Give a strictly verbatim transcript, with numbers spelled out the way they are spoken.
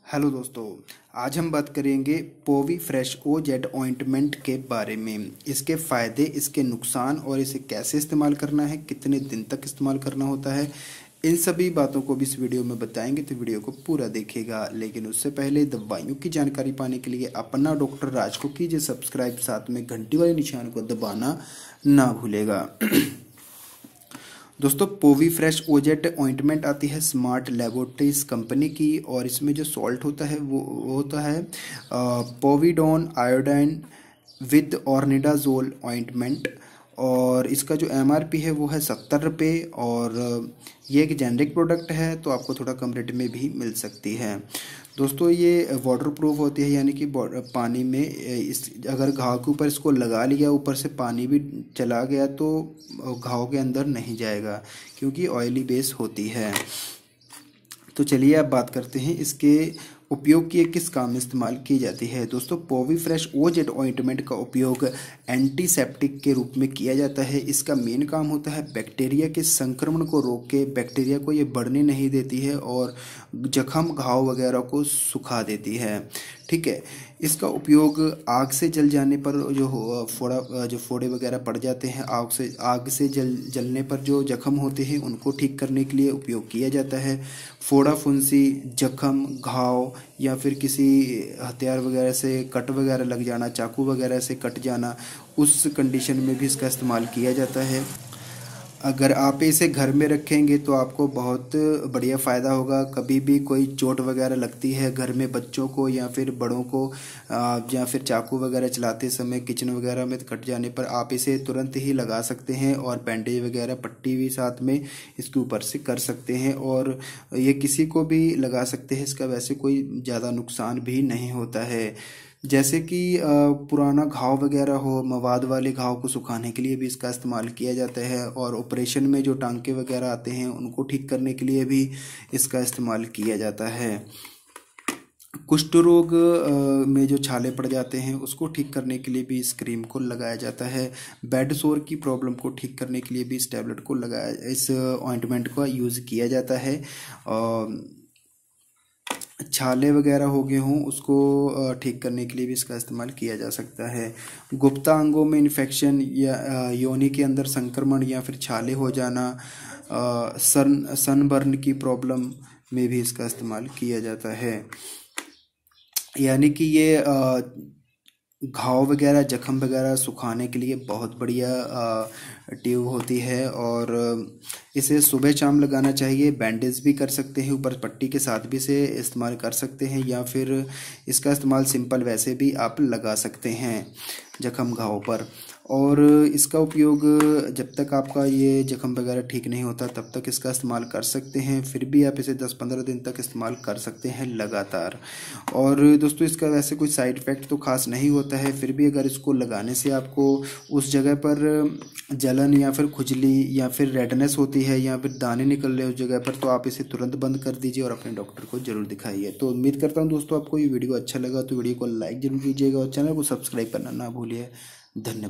Hello दोस्तों, आज हम बात करेंगे Povi Fresh O Z ointment के बारे में। इसके फ़ायदे, इसके नुकसान और इसे कैसे इस्तेमाल करना है, कितने दिन तक इस्तेमाल करना होता है, इन सभी बातों को भी इस वीडियो में बताएंगे, तो वीडियो को पूरा देखिएगा। लेकिन उससे पहले दवाइयों की जानकारी पाने के लिए अपना डॉक्टर राज को कीजिए सब्सक्राइब, साथ में घंटी वाले निशान को दबाना ना भूलेगा। दोस्तों, पोवी फ्रेश ओजेट ऑइंटमेंट आती है स्मार्ट लेबोरेटरीज कंपनी की, और इसमें जो सॉल्ट होता है वो वो होता है povidone iodine with ornidazole ointment. और इसका जो एमआरपी है वो है सत्तर रुपये, और ये एक जेनरिक प्रोडक्ट है तो आपको थोड़ा कम रेट में भी मिल सकती है। दोस्तों, ये वाटर प्रूफ होती है, यानी कि पानी में इस अगर घाव के ऊपर इसको लगा लिया, ऊपर से पानी भी चला गया तो घाव के अंदर नहीं जाएगा, क्योंकि ऑयली बेस होती है। तो चलिए अब बात करते हैं इसके उपयोग की, किस काम में इस्तेमाल की जाती है। दोस्तों, Povi Fresh O Z ointment का उपयोग एंटीसेप्टिक के रूप में किया जाता है। इसका मेन काम होता है बैक्टीरिया के संक्रमण को रोक के, बैक्टीरिया को ये बढ़ने नहीं देती है और जख्म घाव वगैरह को सुखा देती है। ठीक है, इसका उपयोग आग से जल जाने पर जो फोड़ा जो फोड़े वगैरह पड़ जाते हैं, आग से आग से जल जलने पर जो जख्म होते हैं उनको ठीक करने के लिए उपयोग किया जाता है। फोड़ा फुंसी, जख्म, घाव या फिर किसी हथियार वगैरह से कट वगैरह लग जाना, चाकू वगैरह से कट जाना, उस कंडीशन में भी इसका इस्तेमाल किया जाता है। अगर आप इसे घर में रखेंगे तो आपको बहुत बढ़िया फ़ायदा होगा। कभी भी कोई चोट वगैरह लगती है घर में, बच्चों को या फिर बड़ों को, या फिर चाकू वगैरह चलाते समय किचन वगैरह में कट जाने पर आप इसे तुरंत ही लगा सकते हैं, और बैंडेज वगैरह पट्टी भी साथ में इसके ऊपर से कर सकते हैं, और ये किसी को भी लगा सकते हैं। इसका वैसे कोई ज़्यादा नुकसान भी नहीं होता है। जैसे कि पुराना घाव वगैरह हो, मवाद वाले घाव को सुखाने के लिए भी इसका इस्तेमाल किया जाता है, और ऑपरेशन में जो टांके वगैरह आते हैं उनको ठीक करने के लिए भी इसका इस्तेमाल किया जाता है। कुष्ठ रोग में जो छाले पड़ जाते हैं उसको ठीक करने के लिए भी इस क्रीम को लगाया जाता है। बेड सोर की प्रॉब्लम को ठीक करने के लिए भी इस टैबलेट को लगाया, इस ऑइंटमेंट का यूज़ किया जाता है। और छाले वगैरह हो गए हों उसको ठीक करने के लिए भी इसका इस्तेमाल किया जा सकता है। गुप्ता अंगों में इन्फेक्शन या योनि के अंदर संक्रमण या फिर छाले हो जाना, सन सनबर्न की प्रॉब्लम में भी इसका इस्तेमाल किया जाता है। यानी कि ये घाव वगैरह, जख्म वगैरह सुखाने के लिए बहुत बढ़िया ट्यूब होती है, और इसे सुबह शाम लगाना चाहिए। बैंडेज भी कर सकते हैं, ऊपर पट्टी के साथ भी इसे इस्तेमाल कर सकते हैं, या फिर इसका इस्तेमाल सिंपल वैसे भी आप लगा सकते हैं जख्म घाव पर। और इसका उपयोग जब तक आपका ये जख्म वगैरह ठीक नहीं होता तब तक इसका इस्तेमाल कर सकते हैं, फिर भी आप इसे दस पंद्रह दिन तक इस्तेमाल कर सकते हैं लगातार। और दोस्तों, इसका वैसे कोई साइड इफ़ेक्ट तो खास नहीं होता है, फिर भी अगर इसको लगाने से आपको उस जगह पर जलन या फिर खुजली या फिर रेडनेस होती है या फिर दाने निकल रहे हैं उस जगह पर, तो आप इसे तुरंत बंद कर दीजिए और अपने डॉक्टर को जरूर दिखाइए। तो उम्मीद करता हूँ दोस्तों आपको ये वीडियो अच्छा लगा, तो वीडियो को लाइक जरूर कीजिएगा और चैनल को सब्सक्राइब करना ना भूलिए। धन्यवाद।